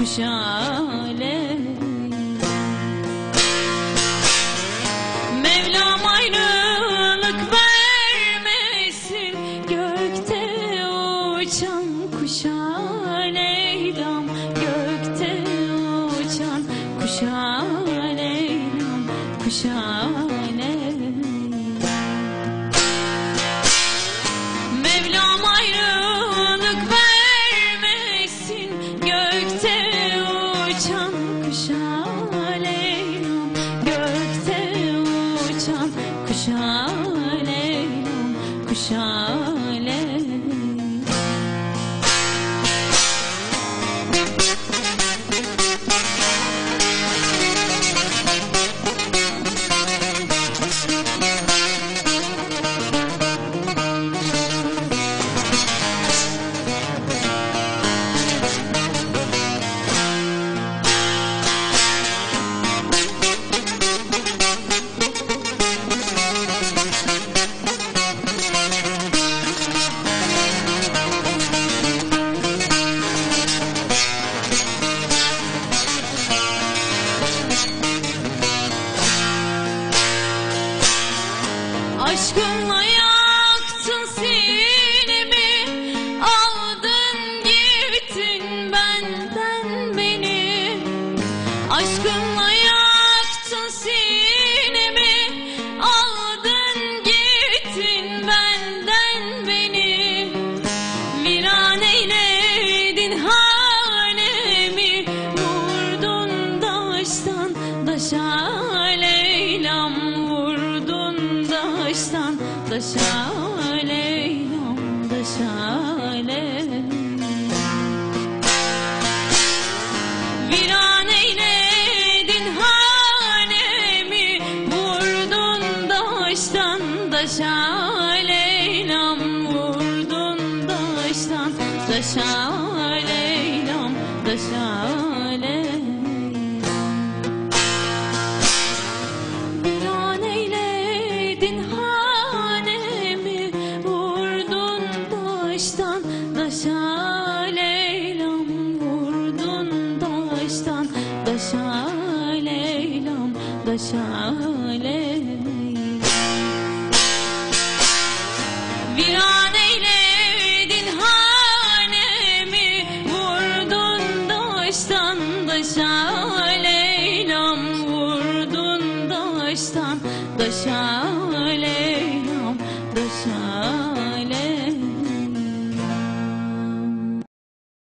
kuşa Leylam. Mevlam ayrılık vermesin gökte uçan kuşa Leylam, gökte uçan kuşa Leylam, kuşa Leylam. Mevlam ayrılık vermesin gökte uçan kuşa Leylam, gökte uçan kuşa Leylam, kuşa Leylam. Aşkınla yaktın sinemi, aldın gittin benden beni. Aşkınla yaktın sinemi, aldın gittin benden beni. Viran eyledin hanemi, vurdun daştan daşa Leylam, vurdun daştan daşa Leylam, daşa Leylam. Viran eyledin hanemi, vurdun daştan daşa Leylam, vurdun daştan daşa Leylam, daşa Leylam. Viran eyledin hanemi, vurdun daştan daşa Leylam, vurdun daştan daşa Leylam, daşa Leylam. Viran eyledin hanemi, vurdun daştan daşa Leylam, vurdun daştan daşa